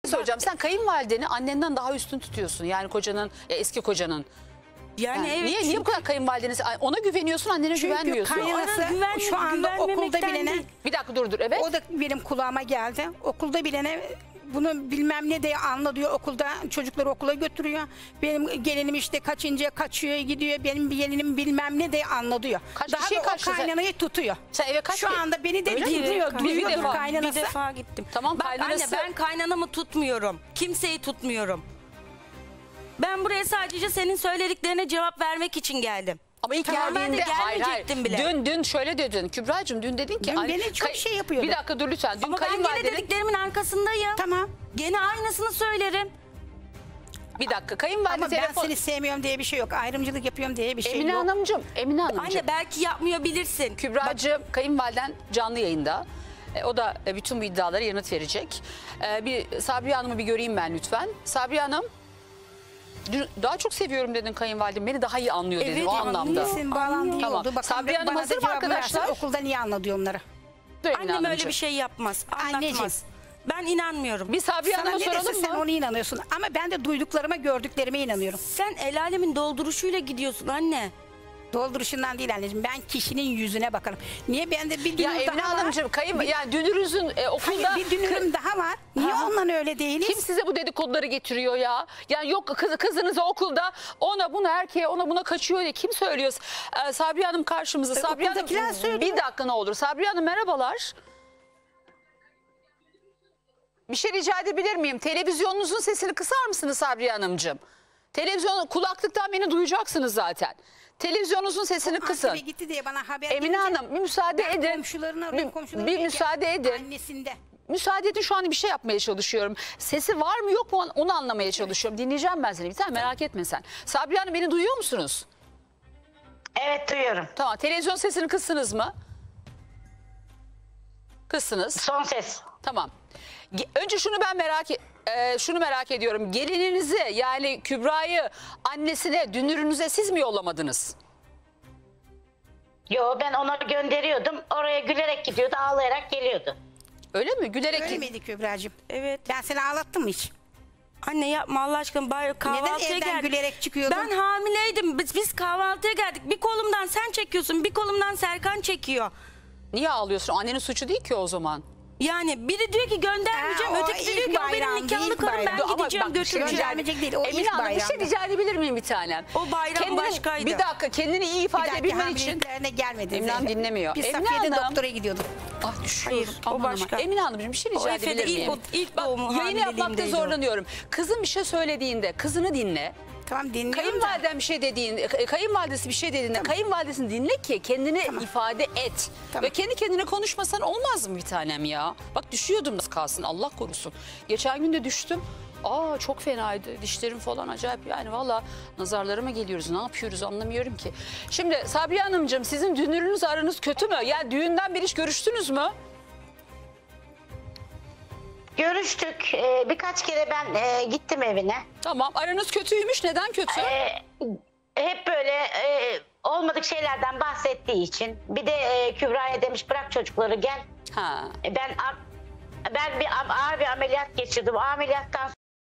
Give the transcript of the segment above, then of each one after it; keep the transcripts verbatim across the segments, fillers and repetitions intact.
Soracağım, sen kayınvalideni annenden daha üstün tutuyorsun. Yani kocanın, eski kocanın. Yani, Yani evet. niye, çünkü, niye bu kadar kayınvalideniz, ona güveniyorsun, annene Çünkü güvenmiyorsun? kaynanası Güven- şu anda okulda güvenmemekten bilene, değil. Bir dakika dur dur, evet. o da benim kulağıma geldi. Okulda bilene bunu bilmem ne diye anla diyor. Okulda çocukları okula götürüyor. Benim gelinim işte kaçıncı kaçıyor gidiyor. Benim bir gelinim bilmem ne diye anla diyor. Kaç Daha kişiye da kaçtı o sen? kaynanayı tutuyor. Sen eve kaç Şu kere- anda beni de Öyle mi? dinliyor. Bir Duyuyordur defa, bir kaynanası. Bir defa gittim. Tamam, Bak kaynanası- anne, ben kaynanamı tutmuyorum. Kimseyi tutmuyorum. Ben buraya sadece senin söylediklerine cevap vermek için geldim. Ama ilk Tamam, ben de geldiğinde hayır hayır. gelmeyecektim bile. Dün dün şöyle dedin Kübra'cığım, dün dedin ki. Dün anne- beni çok kay- şey yapıyordu. Bir dakika dur lütfen. Dün Ama ben gene kayınvalidenin. dediklerimin arkasındayım. Tamam. Gene aynısını söylerim. Bir dakika, kayınvalide Ama ben telefon. seni sevmiyorum diye bir şey yok. Ayrımcılık yapıyorum diye bir şey Emine yok. Hanımcığım, Emine Hanımcığım. Anne belki yapmıyor bilirsin. Kübra'cığım, kayınvaliden canlı yayında. E, o da e, bütün bu iddialara yanıt verecek. E, bir Sabriye Hanım'ı bir göreyim ben lütfen. Sabriye Hanım, dün daha çok seviyorum dedin kayınvalidem. Beni daha iyi anlıyor dedin Evet, o anlıyor. anlamda. Senin bağlantı iyi Tamam. oldu. Bakalım Sabriye Hanım bana da hazır mı cevabını arkadaşlar? versin. Okulda niye anladı onları? Dur Emine Annem öyle Hanımcığım. bir şey yapmaz. Anlatmaz. Anneciğim. Ben inanmıyorum. Bir Sabriye Sana Hanım'a ne dese soralım sen mı? ona inanıyorsun. Ama ben de duyduklarıma, gördüklerime inanıyorum. Sen el alemin dolduruşuyla gidiyorsun anne. Dolduruşundan değil anneciğim. Ben kişinin yüzüne bakarım. Niye bende bir Ya dünür Emine daha var? Hanımcığım, kayın, yani dünürünüzün e, okulda... Hayır, bir dünürüm daha var. Niye Ha. ondan öyle değiliz? Kim size bu dedikoduları getiriyor ya? Yani yok kız, kızınız okulda ona buna erkeğe ona buna kaçıyor diye kim söylüyor? Ee, Sabriye Hanım karşımızda. E, Sabriye Hanım, okuldakiler söylüyor. bir dakika ne olur. Sabriye Hanım merhabalar. Bir şey rica edebilir miyim? Televizyonunuzun sesini kısar mısınız Sabriye Hanımcığım? Televizyon kulaklıktan beni duyacaksınız zaten. Televizyonunuzun sesini kısın. Antep'e gitti diye bana haber Emine gelince Hanım bir müsaade ben edin. komşularını arıyorum. Bir, Komşuları bir diyor ki, müsaade edin. Annesinde. Müsaade edin, şu an bir şey yapmaya çalışıyorum. Sesi var mı yok mu onu anlamaya çalışıyorum. Dinleyeceğim ben seni. Bir tane merak etme sen. Sabriye Hanım, beni duyuyor musunuz? Evet, duyuyorum. Tamam, televizyon sesini kıstınız mı? Kıstınız. Son ses. Tamam. Ge- Önce şunu ben merak e- e, şunu merak ediyorum. Gelininizi, yani Kübra'yı annesine, dünürünüze siz mi yollamadınız? Yo, ben ona gönderiyordum. Oraya gülerek gidiyordu, ağlayarak geliyordu. Öyle mi? Gülerek. Öyle miydi Kübra'cığım? Evet. Ben seni ağlattım mı hiç? Anne yapma Allah aşkına, bari kahvaltıya evden geldik. gülerek çıkıyordun? Ben hamileydim. Biz, biz kahvaltıya geldik. Bir kolumdan sen çekiyorsun, bir kolumdan Serkan çekiyor. Niye ağlıyorsun? Annenin suçu değil ki o zaman. Yani biri diyor ki göndermeyeceğim, Ha, o öteki diyor ilk ki o benim bayram, nikahlı ilk karım, ben bayram. Ama gideceğim bak, bir şey götüreceğim. göndermeyecek değil, o Emine ilk Hanım, bir şey bayramda. rica edebilir miyim bir tanem? O bayram Kendini- başkaydı. Bir dakika, kendini iyi Bir ifade dahaki edebilmen için. hamileliklerine gelmedi. Emine Hanım dinlemiyor. Biz Emine Safiye'de Hanım. doktora gidiyorduk. Ah düşüyorum. Hayır, Aman o başka. aman. Emine Hanımcığım, bir şey rica O Efe'de edebilir ilk- miyim? o ilk Bak, doğumu yayını yapmakta hamileliğimdeydi o. zorlanıyorum. Kızın bir şey söylediğinde kızını dinle. Tamam dinliyorum da. Kayınvaliden bir şey dediğinde, kayınvalidesi bir şey dediğinde kayınvalidesini dinle ki kendini ifade et. Tamam. Ve kendi kendine konuşmasan olmaz mı bir tanem ya? Bak düşüyordum, nasıl kalsın, Allah korusun. Geçen gün de düştüm. Aa çok fenaydı. Dişlerim falan acayip, yani valla nazarlara mı geliyoruz, ne yapıyoruz anlamıyorum ki. Şimdi Sabriye Hanımcığım, sizin dünürünüz aranız kötü mü? Yani düğünden beri hiç görüştünüz mü? Görüştük. Ee, birkaç kere ben e, gittim evine. Tamam, aranız kötüymüş. Neden kötü? Ee, hep böyle e, olmadık şeylerden bahsettiği için. Bir de e, Kübra'ya demiş bırak çocukları gel. Ha. E, Ben ben bir ağır bir ameliyat geçirdim. O ameliyattan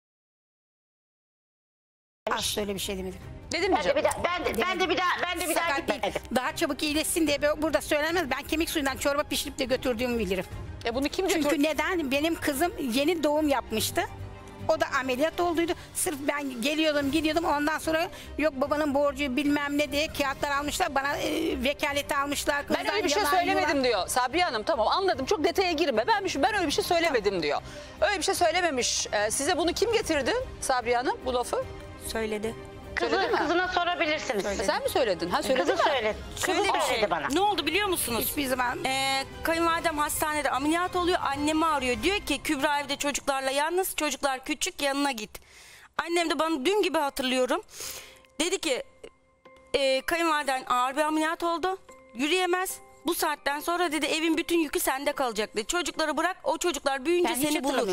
Asla öyle bir şey demedim. Dedim mi ben de canım? bir daha ben de, ben de bir daha ben de bir daha Sakat değil. gitmedim. Daha çabuk iyileşsin diye böyle burada söylenmez. Ben kemik suyundan çorba pişirip de götürdüğümü bilirim. E bunu kim götürdü? Çünkü neden? Benim kızım yeni doğum yapmıştı. O da ameliyat olduydu. Sırf ben geliyordum gidiyordum, ondan sonra yok babanın borcu bilmem ne diye kağıtlar almışlar. Bana e, vekaleti almışlar. Ben Kızdan öyle bir şey yalan söylemedim yulan. diyor Sabriye Hanım. Tamam, anladım, çok detaya girme. Ben bir şey, ben öyle bir şey söylemedim diyor. Öyle bir şey söylememiş. Ee, size bunu kim getirdi Sabriye Hanım, bu lafı? Söyledi. Kızı, Söyledi mi? kızına sorabilirsiniz. Sen mi söyledin? Ha, söyledi Kızı mi? söyledi. Şöyle Kızı bir söyledi şey. bana. Ne oldu biliyor musunuz? Hiçbir zaman Ee, kayınvalidem hastanede ameliyat oluyor. Annemi arıyor. Diyor ki Kübra evde çocuklarla yalnız. Çocuklar küçük, yanına git. Annem de bana dün gibi hatırlıyorum. Dedi ki e, kayınvaliden ağır bir ameliyat oldu. Yürüyemez. Bu saatten sonra dedi evin bütün yükü sende kalacak dedi. Çocukları bırak, o çocuklar büyüyünce ben hiç seni bulur. hatırlamıyorum onu.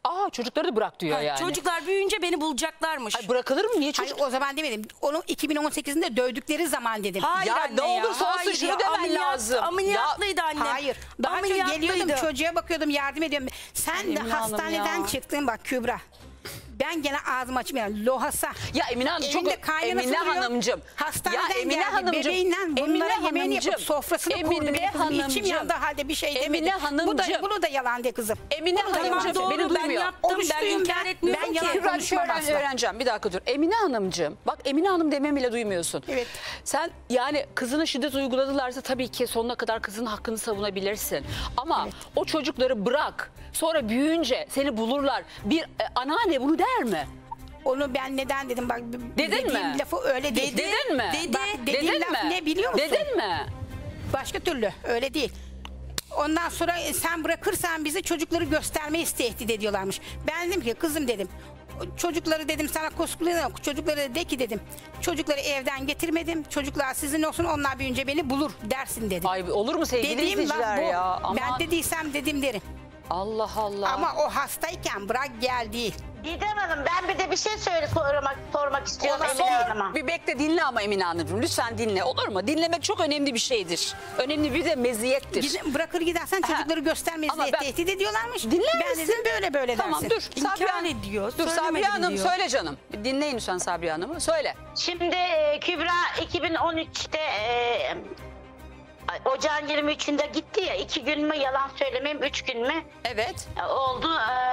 Aa çocukları da bırak diyor Ha, yani. Çocuklar büyüyünce beni bulacaklarmış. Ay, bırakılır mı? Niye çocuk? Hayır, o zaman demedim. Onu iki bin on sekizinde dövdükleri zaman dedim. Hayır Ya anne ne olursa olsun hayır şunu ya. demen Ameliyat- lazım. Ameliyatlıydı annem. Hayır. Daha çok Ameliyatlıydı. geliyordum çocuğa bakıyordum, yardım ediyorum. Sen de Emine Hanım hastaneden ya. çıktın bak Kübra. Ben gene ağzımı açmıyorum. Lohasa. Ya Emine Hanım çok Elinde kaynanası Emine duruyor. Hanımcığım. Hastaneden ya Emine geldi. Hanımcığım. Bebeğinden bunlara Emine yemeğini yapıp Hanımcığım, sofrasını kurdu. Emine Benim kızım içim Hanımcığım. yandı halde bir şey Emine demedi. Bu da, Hanımcığım. bunu da yalan de kızım. Emine Bunu da yalan Hanımcığım de. Doğru, beni ben duymuyor. yaptım. Ben Oruçluyum inkar ben. etmiyorum Ben ki. yalan Kübra konuşmam şöyle asla. öğreneceğim. Bir dakika dur. Emine Hanımcığım. Bak Emine Hanım dememi bile duymuyorsun. Evet. Sen yani kızına şiddet uyguladılarsa tabii ki sonuna kadar kızın hakkını savunabilirsin. Ama o çocukları bırak. Sonra büyüyünce seni bulurlar. Bir e, anneanne bunu der mi? Onu ben neden dedim bak. Dedin dediğim mi? lafı öyle değil. Dedin mi? Dedi. Bak dediğim Dedin laf mi? ne biliyor musun? Dedin mi? Başka türlü öyle değil. Ondan sonra e, sen bırakırsan bizi çocukları göstermeyi tehdit ediyorlarmış. Ben dedim ki kızım dedim. Çocukları dedim sana koskuluyorum. Çocukları de ki dedim. Çocukları evden getirmedim. Çocuklar sizin olsun, onlar büyüyünce beni bulur dersin dedim. Ay olur mu sevgili Dediğim izleyiciler laf bu. ya? Aman. Ben dediysem dedim derim. Allah Allah. Ama o hastayken bırak gel değil. Didem Hanım, ben bir de bir şey söyle sormak, sormak istiyorum Ona Emine sor. Hanım'a. Bir bekle, dinle ama Emine Hanımcığım. Lütfen dinle, olur mu? Dinlemek çok önemli bir şeydir. Önemli bir de meziyettir. Gide- bırakır gidersen çocukları göstermeyiz Ama diye ben- tehdit ediyorlarmış. Dinler Ben misin? dedim böyle böyle Tamam dersin. dur. İnkar Sabriye Hanım- ediyor, Dur Sabriye söylemedim Hanım diyor. söyle canım. Dinleyin lütfen Sabriye Hanım'ı. Söyle. Şimdi e, Kübra iki bin on üçte e, ocağın yirmi üçünde gitti ya, iki gün mü yalan söylemeyeyim, üç gün mü Evet. e, oldu.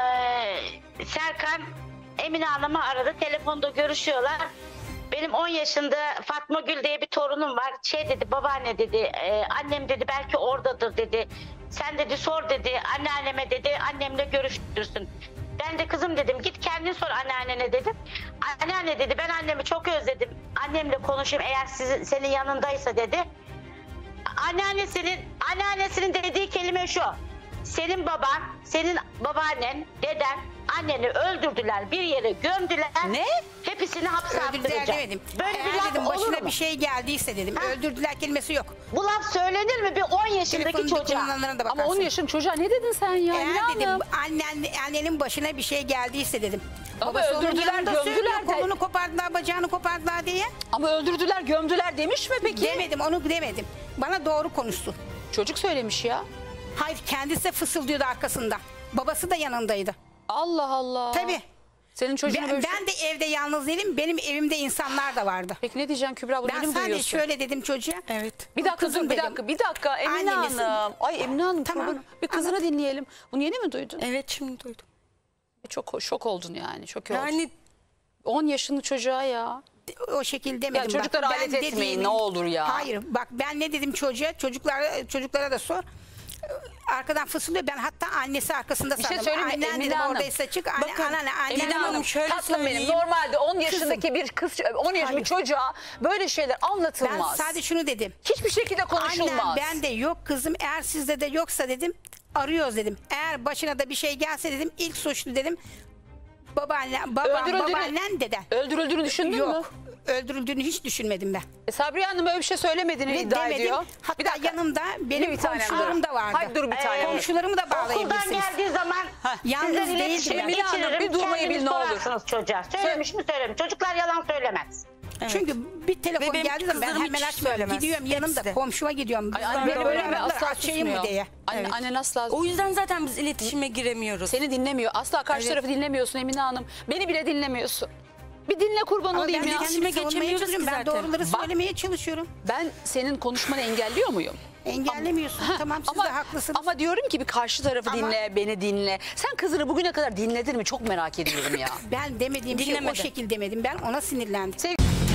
E, Serkan Emine Hanım'ı aradı, telefonda görüşüyorlar. Benim on yaşında Fatma Gül diye bir torunum var. Şey dedi, babaanne dedi, e, annem dedi belki oradadır dedi. Sen dedi sor dedi, anneanneme dedi, annemle görüştürsün. Ben de kızım dedim, git kendin sor anneannene dedim. Anneanne dedi, ben annemi çok özledim. Annemle konuşayım eğer sizin, senin yanındaysa dedi. Anneannesinin, anneannesinin dediği kelime şu. Senin baban, senin babaannen, deden anneni öldürdüler, bir yere gömdüler. Ne? Hepsini hapse Öldürdüler attıracak. demedim. Böyle bir Eğer laf dedim olur başına mu? bir şey geldiyse dedim. Ha. Öldürdüler kelimesi yok. Bu laf söylenir mi bir on yaşındaki Telefonun çocuğa? kullananlarına da Ama bakarsın. on yaşın çocuğa ne dedin sen ya Emine Eğer dedim Hanım? annen, annenin başına bir şey geldiyse dedim. Ama Babası onun öldürdüler, yanında gömdüler söylüyor, de. kolunu kopardılar, bacağını kopardılar diye. Ama öldürdüler, gömdüler demiş mi peki? Demedim, onu demedim. Bana doğru konuşsun. Çocuk söylemiş ya. Hayır, kendisi de fısıldıyordu arkasında. Babası da yanındaydı. Allah Allah. Tabii. Senin çocuğuna Ben, böyle şey- ben de evde yalnız değilim. Benim evimde insanlar da vardı. Peki ne diyeceksin Kübra? Bunu Ben yeni mi sadece duyuyorsun? şöyle dedim çocuğa. Evet. Bir dakika Kızım dur, bir dedim. dakika, bir dakika Emine Annenisin. Hanım. Ay Emine Hanım, Tamam. kurban- bir kızını Anlat. dinleyelim. Bunu yeni mi duydun? Evet şimdi duydum. Çok şok oldun yani, çok iyi oldun. Yani on yaşında çocuğa ya. O şekilde demedim. Ya çocukları Bak, ben alet etmeyin, dediğimi- ne olur ya. Hayır, bak ben ne dedim çocuğa, çocuklara, çocuklara da sor. Arkadan fısıldıyor. Ben hatta annesi arkasında Bir şey sandım. söyleyeyim mi? Annen Emine dedim Hanım. oradaysa çık. Anne, Bakın, anneanne, anne, Emine Hanım, Hanım şöyle tatlım benim. söyleyeyim. Normalde on yaşındaki bir kız, on yaşındaki Hayır. çocuğa böyle şeyler Ben anlatılmaz. sadece şunu dedim. Hiçbir şekilde konuşulmaz. Annem ben de yok kızım, eğer sizde de yoksa dedim arıyoruz dedim. Eğer başına da bir şey gelse dedim, ilk suçlu dedim babaannen, babam, Öldürüldüğünü- babaannen deden. Öldürüldüğünü düşündün mü? Yok. Öldürüldüğünü hiç düşünmedim ben. E, Sabriye Hanım öyle bir şey söylemediğini Ve iddia demedim. ediyor. Hatta Bir dakika. yanımda benim Bir tanem komşularım dur. da vardı. Hadi dur bir tanem. Komşularımı da Okuldan bağlayabilirsiniz. geldiği zaman Yalnız sizden değildim iletişime ben. Emine Hanım, geçiririm. bir durmayı Kendiniz bil ne olur. sorarsınız çocuğa. Söylemiş mi söylemiş. Çocuklar yalan söylemez. evet. Çünkü bir telefon Ve benim geldiği zaman ben kızlarım hemen hiç açmıyorum. söylemez. Gidiyorum yanımda Hepsi. komşuma gidiyorum. Ay, anne Beni böyle böyle mi? aradılar, Asla açayım mı susmuyor. diye. Anne, Evet. annen asla o yüzden zaten biz iletişime giremiyoruz. seni dinlemiyor. Asla karşı Evet. tarafı dinlemiyorsun Emine Hanım. Beni bile dinlemiyorsun. Bir dinle kurban Ama olayım ben ya. de iletişime kendimi savunmaya geçemiyoruz çalışıyorum. ki Ben zaten. doğruları Bak. söylemeye çalışıyorum. Ben senin konuşmanı engelliyor muyum? Engellemiyorsun. Ha, Tamam, siz ama, de haklısınız. Ama diyorum ki bir karşı tarafı Ama- dinle, beni dinle. Sen kızını bugüne kadar dinledin mi? Çok merak ediyorum ya. Ben demediğim şey o Dinlemedim. şekil demedim. Ben ona sinirlendim. Sevgili